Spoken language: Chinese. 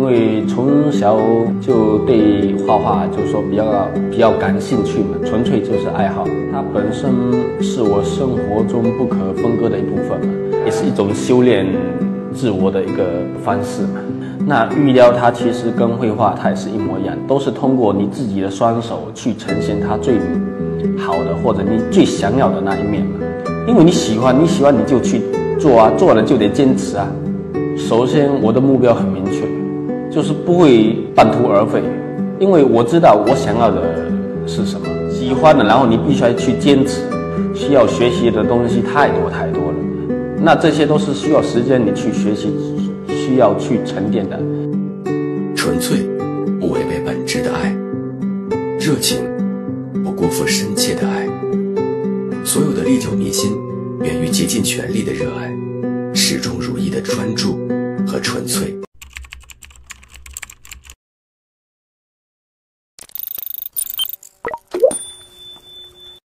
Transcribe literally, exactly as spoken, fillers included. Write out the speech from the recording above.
因为从小就对画画就是说比较比较感兴趣嘛，纯粹就是爱好。它本身是我生活中不可分割的一部分嘛，也是一种修炼自我的一个方式嘛。那玉雕它其实跟绘画它也是一模一样，都是通过你自己的双手去呈现它最好的或者你最想要的那一面嘛。因为你喜欢，你喜欢你就去做啊，做了就得坚持啊。首先我的目标很明确，就是不会半途而废，因为我知道我想要的是什么，喜欢的，然后你必须要去坚持，需要学习的东西太多太多了，那这些都是需要时间你去学习，需要去沉淀的。 纯粹不违背本质的爱，热情不辜负深切的爱，所有的历久弥新源于竭尽全力的热爱，始终如一的专注和纯粹。